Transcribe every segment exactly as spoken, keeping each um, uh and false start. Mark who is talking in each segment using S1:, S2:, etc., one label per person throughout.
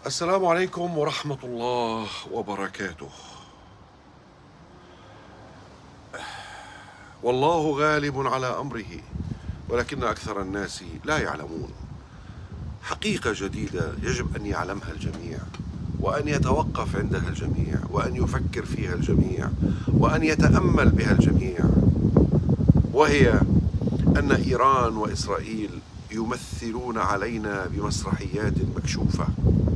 S1: السلام عليكم ورحمة الله وبركاته. والله غالب على أمره ولكن أكثر الناس لا يعلمون. حقيقة جديدة يجب أن يعلمها الجميع، وأن يتوقف عندها الجميع، وأن يفكر فيها الجميع، وأن يتأمل بها الجميع، وهي أن إيران وإسرائيل يمثلون علينا بمسرحيات مكشوفة،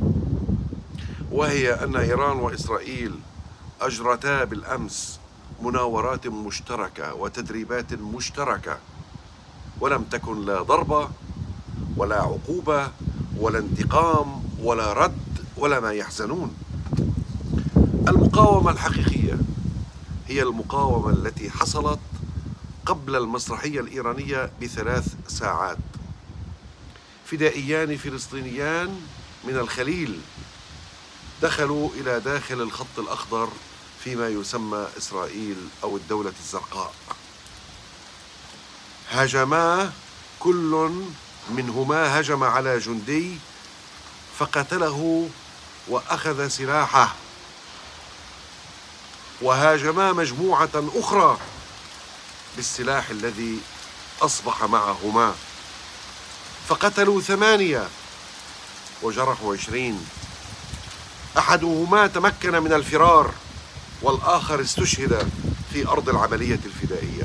S1: وهي أن إيران وإسرائيل أجرتا بالأمس مناورات مشتركة وتدريبات مشتركة، ولم تكن لا ضربة ولا عقوبة ولا انتقام ولا رد ولا ما يحزنون. المقاومة الحقيقية هي المقاومة التي حصلت قبل المسرحية الإيرانية بثلاث ساعات. فدائيان فلسطينيان من الخليل دخلوا إلى داخل الخط الأخضر فيما يسمى إسرائيل أو الدولة الزرقاء. هاجما، كل منهما هجم على جندي فقتله وأخذ سلاحه، وهاجما مجموعة أخرى بالسلاح الذي أصبح معهما، فقتلوا ثمانية وجرحوا عشرين. أحدهما تمكن من الفرار والآخر استشهد في أرض العملية الفدائية.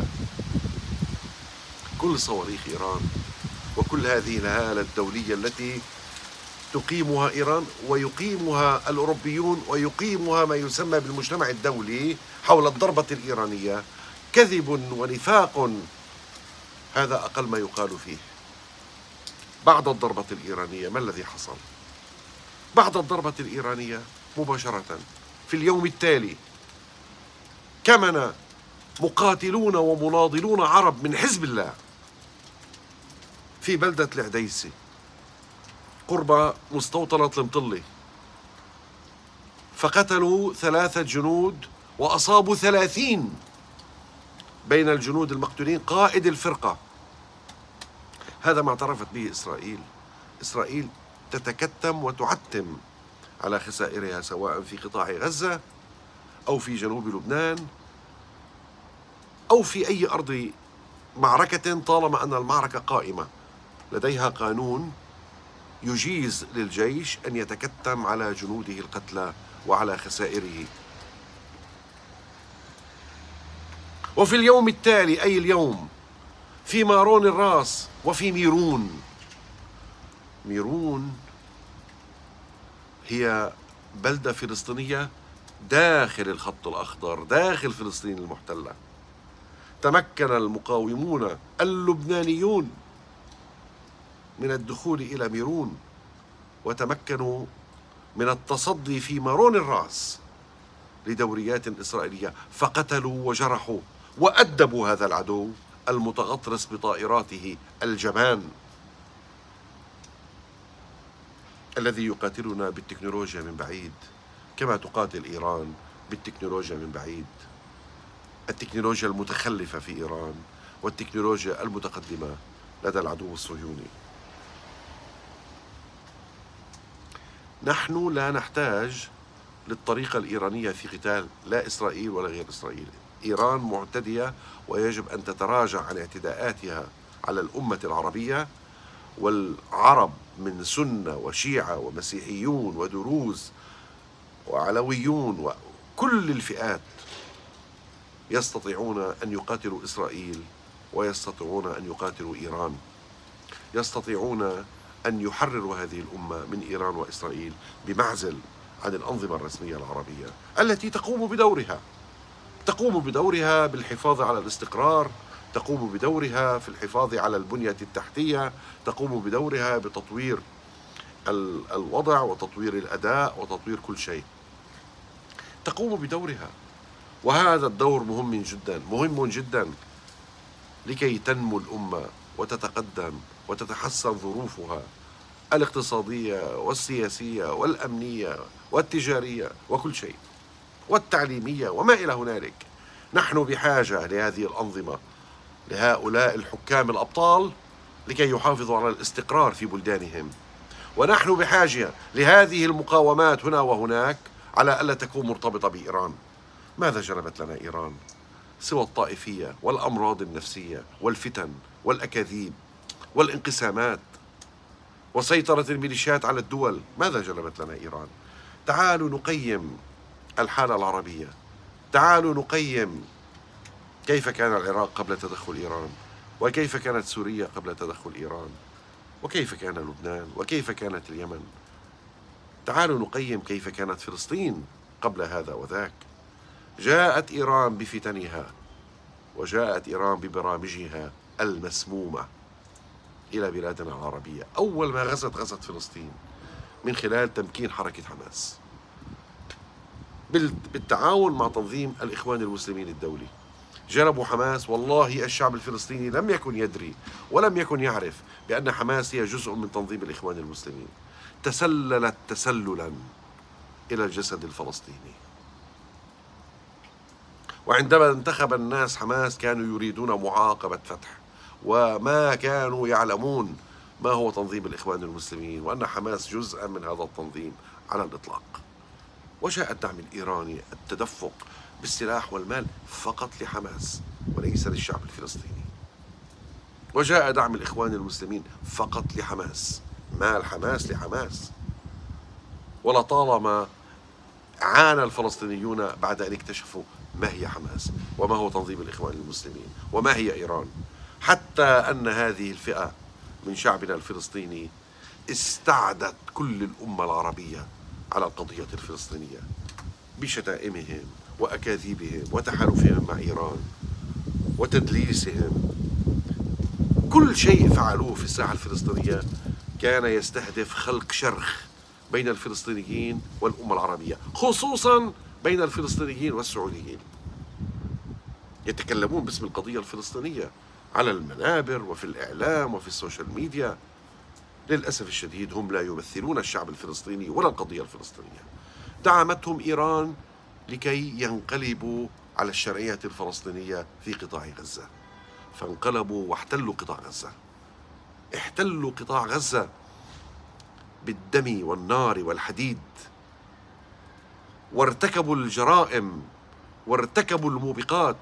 S1: كل صواريخ إيران وكل هذه الهالة الدولية التي تقيمها إيران ويقيمها الأوروبيون ويقيمها ما يسمى بالمجتمع الدولي حول الضربة الإيرانية كذب ونفاق، هذا أقل ما يقال فيه. بعد الضربة الإيرانية ما الذي حصل؟ بعد الضربة الإيرانية مباشرة في اليوم التالي كمن مقاتلون ومناضلون عرب من حزب الله في بلدة العديسي قرب مستوطنة المطلة، فقتلوا ثلاثة جنود وأصابوا ثلاثين بين الجنود المقتولين قائد الفرقة. هذا ما اعترفت به إسرائيل. إسرائيل تتكتم وتعتم على خسائرها سواء في قطاع غزة أو في جنوب لبنان أو في أي أرض معركة، طالما أن المعركة قائمة. لديها قانون يجيز للجيش أن يتكتم على جنوده القتلى وعلى خسائره. وفي اليوم التالي أي اليوم في مارون الراس وفي ميرون. ميرون هي بلدة فلسطينية داخل الخط الأخضر داخل فلسطين المحتلة. تمكن المقاومون اللبنانيون من الدخول إلى ميرون وتمكنوا من التصدي في مارون الراس لدوريات إسرائيلية، فقتلوا وجرحوا وأدبوا هذا العدو المتغطرس بطائراته الجبان الذي يقاتلنا بالتكنولوجيا من بعيد كما تقاتل إيران بالتكنولوجيا من بعيد. التكنولوجيا المتخلفة في إيران والتكنولوجيا المتقدمة لدى العدو الصهيوني. نحن لا نحتاج للطريقة الإيرانية في قتال لا إسرائيل ولا غير إسرائيل. إيران معتدية ويجب أن تتراجع عن اعتداءاتها على الأمة العربية، والعرب من سنة وشيعة ومسيحيون ودروز وعلويون وكل الفئات يستطيعون أن يقاتلوا إسرائيل ويستطيعون أن يقاتلوا إيران. يستطيعون أن يحرروا هذه الأمة من إيران وإسرائيل بمعزل عن الأنظمة الرسمية العربية التي تقوم بدورها تقوم بدورها بالحفاظ على الاستقرار، تقوم بدورها في الحفاظ على البنية التحتية، تقوم بدورها بتطوير الوضع وتطوير الأداء وتطوير كل شيء. تقوم بدورها، وهذا الدور مهم جدا مهم جدا لكي تنمو الأمة وتتقدم وتتحسن ظروفها الاقتصادية والسياسية والأمنية والتجارية وكل شيء والتعليمية وما إلى هنالك. نحن بحاجة لهذه الأنظمة، لهؤلاء الحكام الأبطال، لكي يحافظوا على الاستقرار في بلدانهم ونحن بحاجة لهذه المقاومات هنا وهناك على ألا تكون مرتبطة بإيران. ماذا جلبت لنا إيران سوى الطائفية والأمراض النفسية والفتن والأكاذيب والانقسامات وسيطرة الميليشيات على الدول؟ ماذا جلبت لنا إيران؟ تعالوا نقيم الحالة العربية، تعالوا نقيم كيف كان العراق قبل تدخل إيران، وكيف كانت سوريا قبل تدخل إيران، وكيف كان لبنان، وكيف كانت اليمن. تعالوا نقيم كيف كانت فلسطين قبل هذا وذاك. جاءت إيران بفتنها، وجاءت إيران ببرامجها المسمومة إلى بلادنا العربية. أول ما غزت غزت فلسطين من خلال تمكين حركة حماس بالتعاون مع تنظيم الإخوان المسلمين الدولي. جلبوا حماس. والله الشعب الفلسطيني لم يكن يدري ولم يكن يعرف بأن حماس هي جزء من تنظيم الإخوان المسلمين. تسللت تسللا إلى الجسد الفلسطيني. وعندما انتخب الناس حماس كانوا يريدون معاقبة فتح، وما كانوا يعلمون ما هو تنظيم الإخوان المسلمين، وأن حماس جزءا من هذا التنظيم على الإطلاق. وجاء الدعم الإيراني، التدفق بالسلاح والمال فقط لحماس وليس للشعب الفلسطيني. وجاء دعم الإخوان المسلمين فقط لحماس، مال حماس لحماس. ولطالما عانى الفلسطينيون بعد أن اكتشفوا ما هي حماس وما هو تنظيم الإخوان المسلمين وما هي إيران، حتى أن هذه الفئة من شعبنا الفلسطيني استعدت كل الأمة العربية على القضية الفلسطينية بشتائمهم وأكاذيبهم وتحالفهم مع إيران وتدليسهم. كل شيء فعلوه في الساحة الفلسطينية كان يستهدف خلق شرخ بين الفلسطينيين والأمة العربية، خصوصا بين الفلسطينيين والسعوديين. يتكلمون باسم القضية الفلسطينية على المنابر وفي الإعلام وفي السوشيال ميديا. للأسف الشديد هم لا يمثلون الشعب الفلسطيني ولا القضية الفلسطينية. دعمتهم إيران لكي ينقلبوا على الشرعية الفلسطينية في قطاع غزة، فانقلبوا واحتلوا قطاع غزة. احتلوا قطاع غزة بالدم والنار والحديد، وارتكبوا الجرائم وارتكبوا الموبقات.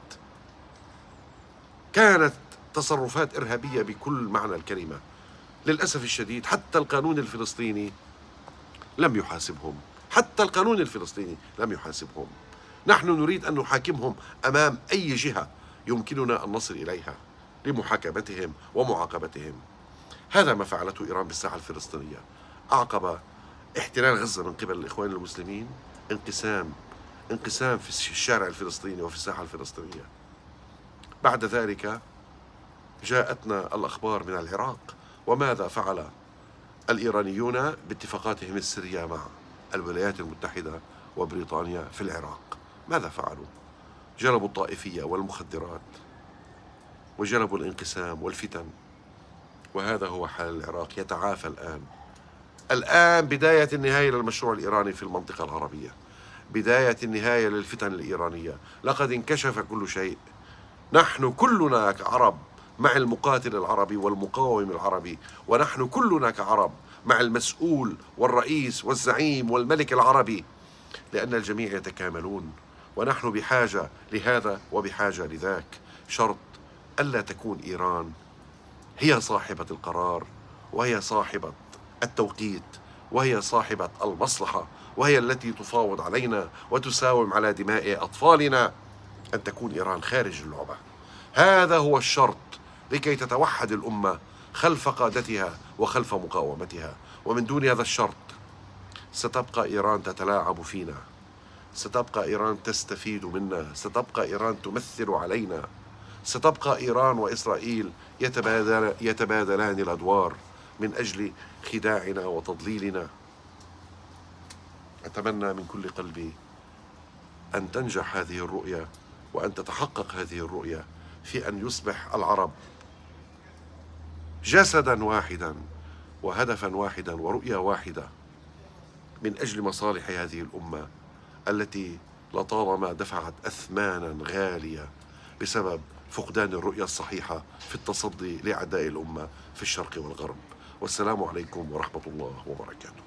S1: كانت تصرفات إرهابية بكل معنى الكلمة. للأسف الشديد حتى القانون الفلسطيني لم يحاسبهم، حتى القانون الفلسطيني لم يحاسبهم. نحن نريد أن نحاكمهم أمام أي جهة يمكننا أن نصل إليها لمحاكمتهم ومعاقبتهم. هذا ما فعلته إيران بالساحة الفلسطينية. أعقب احتلال غزة من قبل الإخوان المسلمين انقسام انقسام في الشارع الفلسطيني وفي الساحة الفلسطينية. بعد ذلك جاءتنا الأخبار من العراق. وماذا فعل الإيرانيون باتفاقاتهم السرية مع الولايات المتحدة وبريطانيا في العراق؟ ماذا فعلوا؟ جلبوا الطائفية والمخدرات، وجلبوا الانقسام والفتن. وهذا هو حال العراق. يتعافى الآن الآن بداية النهاية للمشروع الإيراني في المنطقة العربية، بداية النهاية للفتن الإيرانية. لقد انكشف كل شيء. نحن كلنا كعرب مع المقاتل العربي والمقاوم العربي، ونحن كلنا كعرب مع المسؤول والرئيس والزعيم والملك العربي، لأن الجميع يتكاملون. ونحن بحاجة لهذا وبحاجة لذاك. شرط ألا تكون إيران هي صاحبة القرار، وهي صاحبة التوقيت، وهي صاحبة المصلحة، وهي التي تفاوض علينا وتساوم على دماء أطفالنا. أن تكون إيران خارج اللعبة. هذا هو الشرط لكي تتوحد الأمة خلف قادتها وخلف مقاومتها. ومن دون هذا الشرط ستبقى إيران تتلاعب فينا، ستبقى إيران تستفيد منا، ستبقى إيران تمثل علينا، ستبقى إيران وإسرائيل يتبادل يتبادلان الأدوار من أجل خداعنا وتضليلنا. أتمنى من كل قلبي أن تنجح هذه الرؤية وأن تتحقق هذه الرؤية في أن يصبح العرب جسدا واحدا وهدفا واحدا ورؤية واحدة من أجل مصالح هذه الأمة التي لطالما دفعت أثمانا غالية بسبب فقدان الرؤية الصحيحة في التصدي لأعداء الأمة في الشرق والغرب. والسلام عليكم ورحمة الله وبركاته.